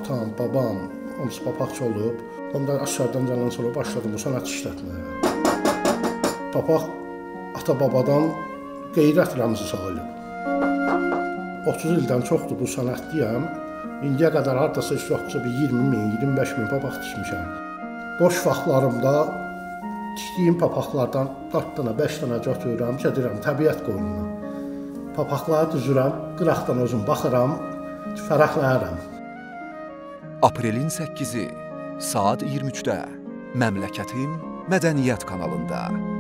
atam, babam, hamısı papaqçı olub. Ondan aşağıdan gələn sonra başladım bu sənət işlətməyə. Papaq ata-babadan qeyrət rəmzi sayılıb. 30 ildən çoxdur bu sənətdəyəm. İndiyə qədər hardasa heç vaxtsa bir 20 min, 25 min papaq tikmişəm. Boş vaxtlarımda tikdiyim papaqlardan 4 dənə, 5 dənə götürürəm, gedirəm təbiət qoynuna. Papaqları düzürəm, qıraqdan özüm baxıram, fərəhlənirəm. Aprelin 8-i saat 23-də Məmləkətim Mədəniyyət kanalında.